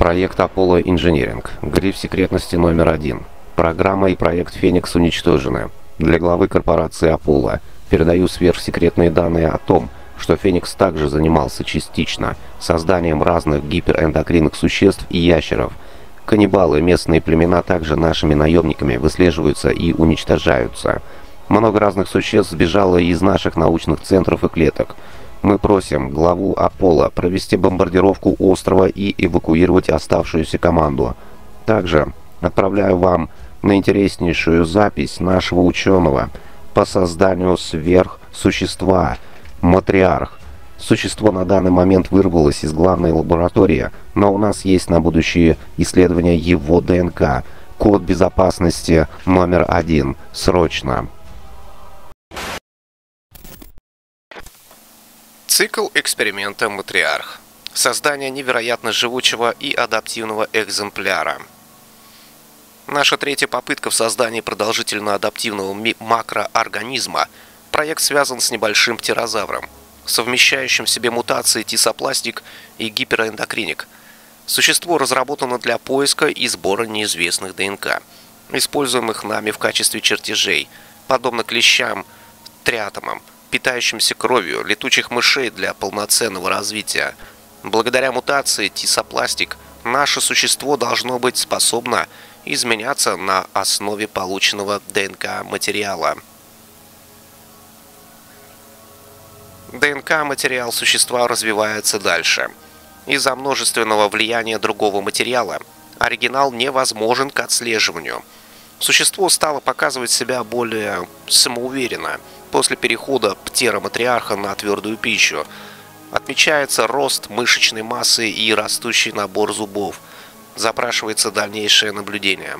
Проект Apollo Engineering. Гриф секретности номер 1. Программа и проект «Феникс» уничтожены. Для главы корпорации Apollo передаю сверхсекретные данные о том, что «Феникс» также занимался частично созданием разных гиперэндокринных существ и ящеров. Каннибалы, местные племена, также нашими наемниками выслеживаются и уничтожаются. Много разных существ сбежало из наших научных центров и клеток. Мы просим главу Аполло провести бомбардировку острова и эвакуировать оставшуюся команду. Также отправляю вам наинтереснейшую запись нашего ученого по созданию сверхсущества «Матриарх». Существо на данный момент вырвалось из главной лаборатории, но у нас есть на будущее исследование его ДНК. Код безопасности номер 1. Срочно. Цикл эксперимента «Матриарх». Создание невероятно живучего и адаптивного экземпляра. Наша третья попытка в создании продолжительно адаптивного макроорганизма. Проект связан с небольшим птерозавром, совмещающим в себе мутации тисопластик и гиперэндокриник. Существо разработано для поиска и сбора неизвестных ДНК, используемых нами в качестве чертежей, подобно клещам, триатомам, питающимся кровью летучих мышей для полноценного развития. Благодаря мутации тисопластик наше существо должно быть способно изменяться на основе полученного ДНК-материала. ДНК-материал существа развивается дальше. Из-за множественного влияния другого материала оригинал невозможен к отслеживанию. Существо стало показывать себя более самоуверенно после перехода птероматриарха на твердую пищу. Отмечается рост мышечной массы и растущий набор зубов. Запрашивается дальнейшее наблюдение.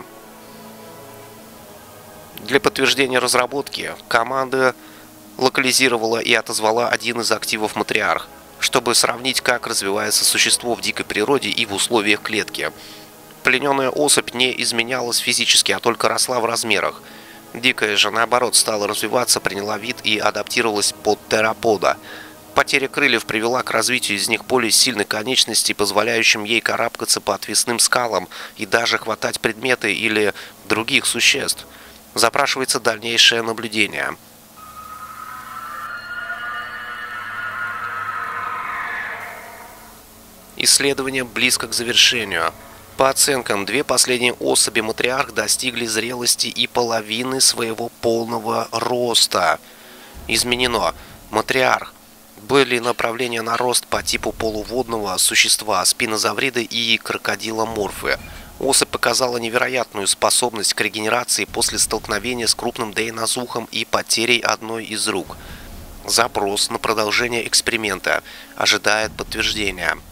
Для подтверждения разработки команда локализировала и отозвала один из активов матриарх, чтобы сравнить, как развивается существо в дикой природе и в условиях клетки. Плененная особь не изменялась физически, а только росла в размерах. Дикая же, наоборот, стала развиваться, приняла вид и адаптировалась под терапода. Потеря крыльев привела к развитию из них более сильной конечности, позволяющим ей карабкаться по отвесным скалам и даже хватать предметы или других существ. Запрашивается дальнейшее наблюдение. Исследование близко к завершению. По оценкам, две последние особи матриарх достигли зрелости и половины своего полного роста. Изменено. Матриарх. Были направления на рост по типу полуводного существа, спинозавриды и крокодиломорфы. Особь показала невероятную способность к регенерации после столкновения с крупным дейнозухом и потерей одной из рук. Запрос на продолжение эксперимента ожидает подтверждения.